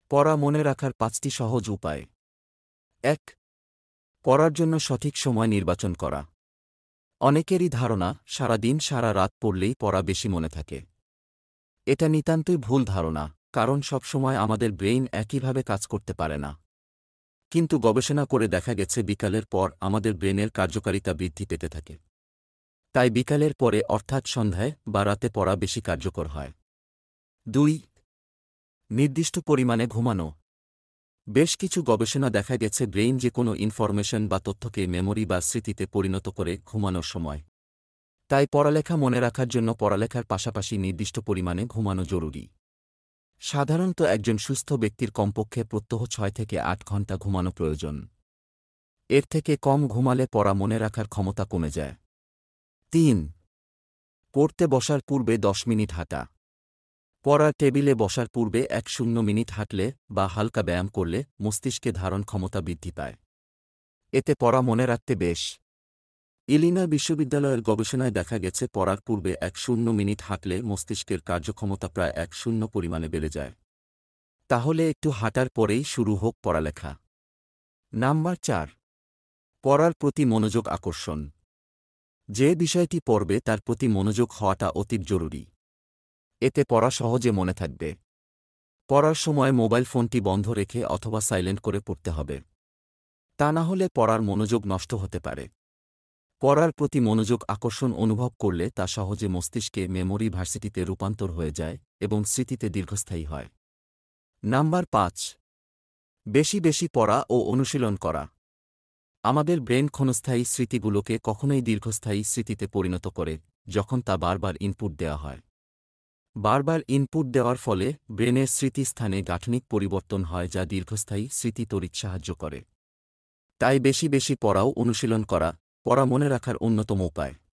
পড়া মনে রাখার ৫টি সহজ উপায়। ১. পড়ার জন্য সঠিক সময় নির্বাচন করা। অনেকেরই ধারণা সারা দিন সারা রাত পড়লেই পড়া বেশি মনে থাকে। এটা নিতান্তই ভুল ধারণা, কারণ সবসময় আমাদের ব্রেইন একইভাবে কাজ করতে পারে না। কিন্তু গবেষণা করে দেখা গেছে বিকালের পর আমাদের ব্রেনের কার্যকারিতা বৃদ্ধি পেতে থাকে। তাই বিকালের পরে অর্থাৎ সন্ধ্যায় বা রাতে পড়া বেশি কার্যকর হয়। ২. নির্দিষ্ট পরিমাণে ঘুমানো। বেশ কিছু গবেষণা দেখা গেছে ব্রেইন যে কোনো ইনফরমেশন বা তথ্যকে মেমোরি বা স্মৃতিতে পরিণত করে ঘুমানোর সময়। তাই পড়ালেখা মনে রাখার জন্য পড়ালেখার পাশাপাশি নির্দিষ্ট পরিমাণে ঘুমানো জরুরি। সাধারণত একজন সুস্থ ব্যক্তির কমপক্ষে প্রত্যহ ৬ থেকে ৮ ঘণ্টা ঘুমানো প্রয়োজন। এর থেকে কম ঘুমালে পড়া মনে রাখার ক্ষমতা কমে যায়। ৩. পড়তে বসার পূর্বে ১০ মিনিট হাঁটা। পড়ার টেবিলে বসার পূর্বে ১-০ মিনিট হাঁটলে বা হালকা ব্যায়াম করলে মস্তিষ্কে ধারণ ক্ষমতা বৃদ্ধি পায়। এতে পড়া মনে রাখতে বেশ। ইলিনয় বিশ্ববিদ্যালয়ের গবেষণায় দেখা গেছে পড়ার পূর্বে ১-০ মিনিট হাঁটলে মস্তিষ্কের কার্যক্ষমতা প্রায় ১-০ পরিমাণে বেড়ে যায়। তাহলে একটু হাঁটার পরেই শুরু হোক পড়ালেখা। নাম্বার ৪. পড়ার প্রতি মনোযোগ আকর্ষণ। যে বিষয়টি পড়বে তার প্রতি মনোযোগ হওয়াটা অতি জরুরি। এতে পড়া সহজে মনে থাকবে। পড়ার সময় মোবাইল ফোনটি বন্ধ রেখে অথবা সাইলেন্ট করে পড়তে হবে। তা না হলে পড়ার মনোযোগ নষ্ট হতে পারে। পড়ার প্রতি মনোযোগ আকর্ষণ অনুভব করলে তা সহজে মস্তিষ্কে মেমোরি ভার্সিটিতে রূপান্তর হয়ে যায় এবং স্মৃতিতে দীর্ঘস্থায়ী হয়। নাম্বার ৫. বেশি বেশি পড়া ও অনুশীলন করা। আমাদের ব্রেন ক্ষণস্থায়ী স্মৃতিগুলোকে কখনোই দীর্ঘস্থায়ী স্মৃতিতে পরিণত করে যখন তা বারবার ইনপুট দেওয়া হয়। বারবার ইনপুট দেওয়ার ফলে ব্রেনের স্মৃতিস্থানে গাঠনিক পরিবর্তন হয় যা দীর্ঘস্থায়ী স্মৃতি তৈরিতে সাহায্য করে। তাই বেশি বেশি পড়া ও অনুশীলন করা পড়া মনে রাখার অন্যতম উপায়।